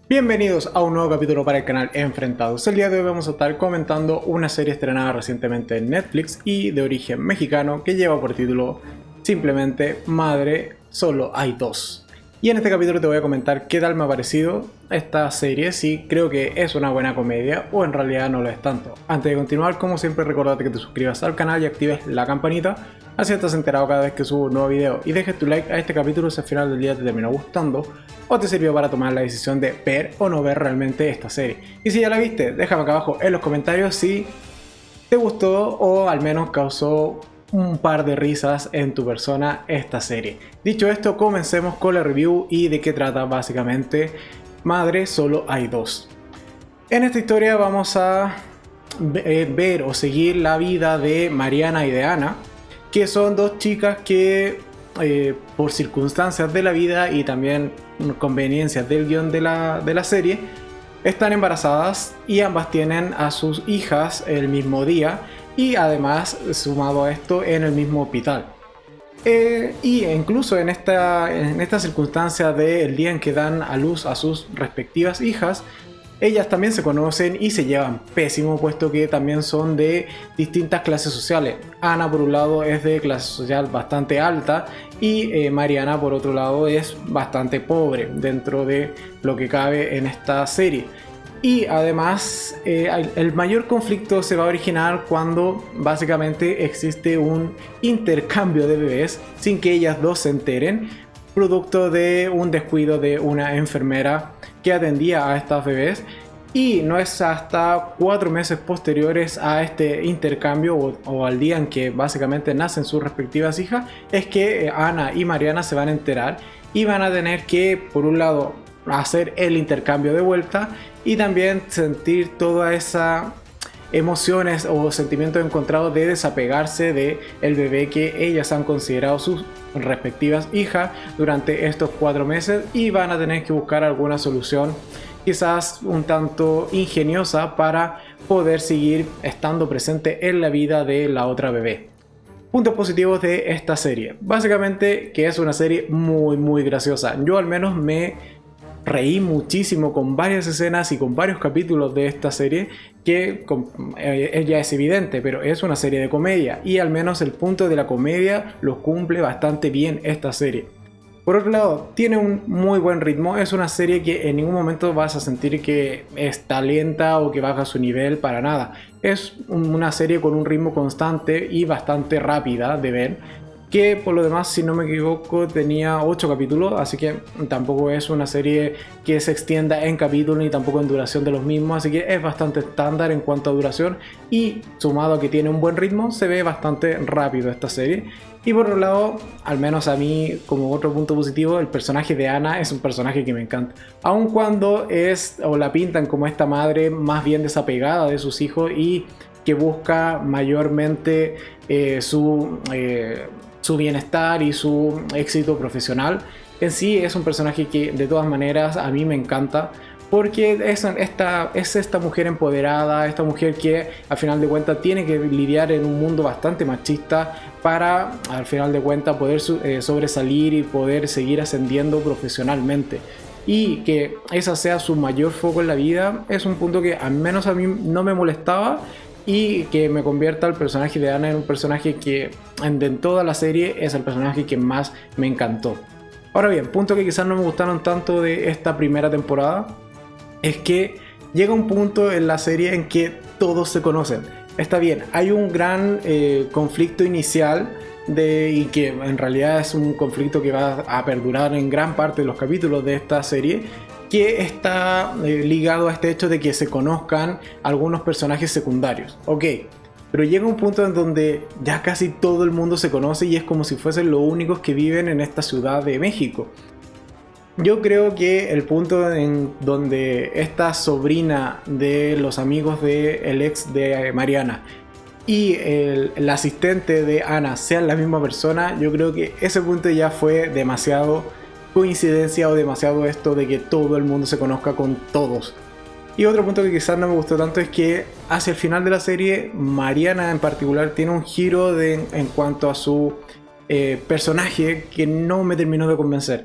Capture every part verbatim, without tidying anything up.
Bienvenidos a un nuevo capítulo para el canal Enfrentados. El día de hoy vamos a estar comentando una serie estrenada recientemente en Netflix y de origen mexicano que lleva por título simplemente Madre, solo hay dos. Y en este capítulo te voy a comentar qué tal me ha parecido esta serie, si creo que es una buena comedia o en realidad no lo es tanto. Antes de continuar, como siempre, recordate que te suscribas al canal y actives la campanita, así estás enterado cada vez que subo un nuevo video, y dejes tu like a este capítulo si al final del día te terminó gustando o te sirvió para tomar la decisión de ver o no ver realmente esta serie. Y si ya la viste, déjame acá abajo en los comentarios si te gustó o al menos causó un par de risas en tu persona esta serie. Dicho esto, comencemos con la review y de qué trata básicamente Madre, solo hay dos. En esta historia vamos a ver o seguir la vida de Mariana y de Ana, que son dos chicas que eh, por circunstancias de la vida y también conveniencias del guión de la, de la serie están embarazadas, y ambas tienen a sus hijas el mismo día y además sumado a esto en el mismo hospital. Eh, y incluso en esta, en esta circunstancia del día en que dan a luz a sus respectivas hijas, ellas también se conocen y se llevan pésimo, puesto que también son de distintas clases sociales. Ana por un lado es de clase social bastante alta y eh, Mariana por otro lado es bastante pobre dentro de lo que cabe en esta serie. Y además eh, el mayor conflicto se va a originar cuando básicamente existe un intercambio de bebés sin que ellas dos se enteren, producto de un descuido de una enfermera que atendía a estas bebés. Y no es hasta cuatro meses posteriores a este intercambio o, o al día en que básicamente nacen sus respectivas hijas es que Ana y Mariana se van a enterar y van a tener que, por un lado, hacer el intercambio de vuelta y también sentir todas esas emociones o sentimientos encontrados de desapegarse de el bebé que ellas han considerado sus respectivas hijas durante estos cuatro meses, y van a tener que buscar alguna solución quizás un tanto ingeniosa para poder seguir estando presente en la vida de la otra bebé. Puntos positivos de esta serie: básicamente que es una serie muy muy graciosa. Yo al menos me reí muchísimo con varias escenas y con varios capítulos de esta serie, que eh, ya es evidente, pero es una serie de comedia y al menos el punto de la comedia lo cumple bastante bien esta serie. Por otro lado, tiene un muy buen ritmo. Es una serie que en ningún momento vas a sentir que está lenta o que baja su nivel, para nada. Es una serie con un ritmo constante y bastante rápida de ver, que por lo demás, si no me equivoco, tenía ocho capítulos, así que tampoco es una serie que se extienda en capítulos ni tampoco en duración de los mismos, así que es bastante estándar en cuanto a duración, y sumado a que tiene un buen ritmo, se ve bastante rápido esta serie. Y por otro lado, al menos a mí, como otro punto positivo, el personaje de Ana es un personaje que me encanta, aun cuando es o la pintan como esta madre más bien desapegada de sus hijos y que busca mayormente eh, su eh, su bienestar y su éxito profesional. En sí es un personaje que de todas maneras a mí me encanta, porque es esta, es esta mujer empoderada, esta mujer que al final de cuentas tiene que lidiar en un mundo bastante machista para al final de cuentas poder eh, sobresalir y poder seguir ascendiendo profesionalmente. Y que esa sea su mayor foco en la vida es un punto que al menos a mí no me molestaba, y que me convierta al personaje de Ana en un personaje que en, en toda la serie es el personaje que más me encantó. Ahora bien, punto que quizás no me gustaron tanto de esta primera temporada es que llega un punto en la serie en que todos se conocen. Está bien, hay un gran eh, conflicto inicial de, y que en realidad es un conflicto que va a perdurar en gran parte de los capítulos de esta serie, que está eh, ligado a este hecho de que se conozcan algunos personajes secundarios. Ok, pero llega un punto en donde ya casi todo el mundo se conoce y es como si fuesen los únicos que viven en esta ciudad de México. Yo creo que el punto en donde esta sobrina de los amigos del ex de Mariana y el, el asistente de Ana sean la misma persona, yo creo que ese punto ya fue demasiado coincidencia o demasiado esto de que todo el mundo se conozca con todos. Y otro punto que quizás no me gustó tanto es que hacia el final de la serie Mariana en particular tiene un giro de, en cuanto a su eh, personaje que no me terminó de convencer.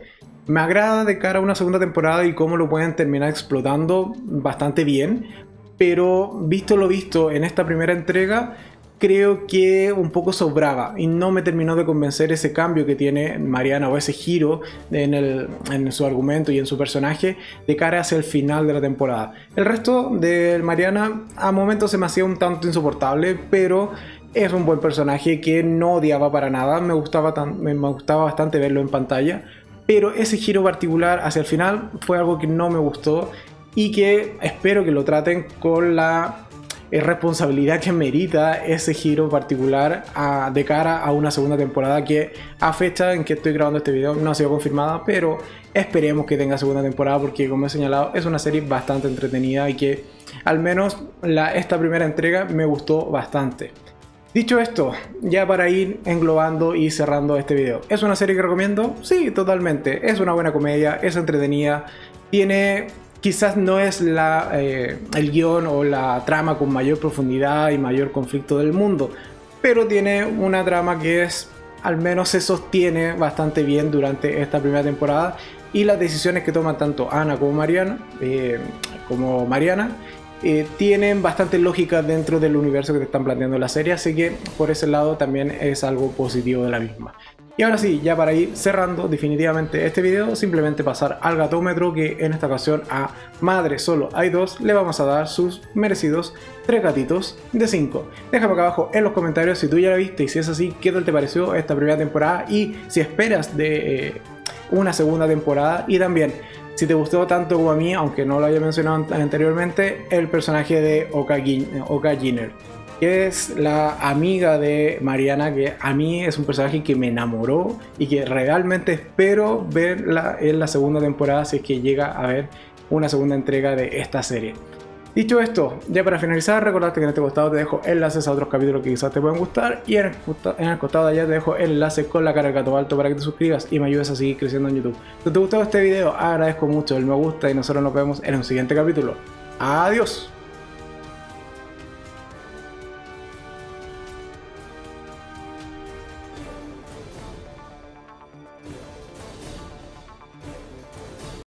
Me agrada de cara a una segunda temporada y cómo lo pueden terminar explotando bastante bien, pero visto lo visto en esta primera entrega, creo que un poco sobraba y no me terminó de convencer ese cambio que tiene Mariana o ese giro en, el, en su argumento y en su personaje de cara hacia el final de la temporada. El resto de Mariana a momentos se me hacía un tanto insoportable, pero es un buen personaje que no odiaba para nada, me gustaba, tan, me, me gustaba bastante verlo en pantalla, pero ese giro particular hacia el final fue algo que no me gustó y que espero que lo traten con la responsabilidad que merita ese giro particular a, de cara a una segunda temporada que a fecha en que estoy grabando este video no ha sido confirmada, pero esperemos que tenga segunda temporada porque, como he señalado, es una serie bastante entretenida y que al menos la, esta primera entrega me gustó bastante. Dicho esto, ya para ir englobando y cerrando este video, ¿es una serie que recomiendo? Sí, totalmente, es una buena comedia, es entretenida, tiene... Quizás no es la, eh, el guión o la trama con mayor profundidad y mayor conflicto del mundo, pero tiene una trama que es, al menos se sostiene bastante bien durante esta primera temporada y las decisiones que toman tanto Ana como Mariana, eh, como Mariana eh, tienen bastante lógica dentro del universo que te están planteando en la serie, así que por ese lado también es algo positivo de la misma. Y ahora sí, ya para ir cerrando definitivamente este video, simplemente pasar al gatómetro, que en esta ocasión a Madre Solo Hay Dos le vamos a dar sus merecidos tres gatitos de cinco. Déjame acá abajo en los comentarios si tú ya la viste y si es así, qué tal te pareció esta primera temporada y si esperas de eh, una segunda temporada, y también si te gustó tanto como a mí, aunque no lo haya mencionado anteriormente, el personaje de Oka Jinner, que es la amiga de Mariana, que a mí es un personaje que me enamoró y que realmente espero verla en la segunda temporada si es que llega a haber una segunda entrega de esta serie. Dicho esto, ya para finalizar, recordarte que en este costado te dejo enlaces a otros capítulos que quizás te puedan gustar y en el, en el costado de allá te dejo enlaces con la cara del gato alto para que te suscribas y me ayudes a seguir creciendo en YouTube. Si te gustó este video, agradezco mucho el me gusta y nosotros nos vemos en un siguiente capítulo. Adiós.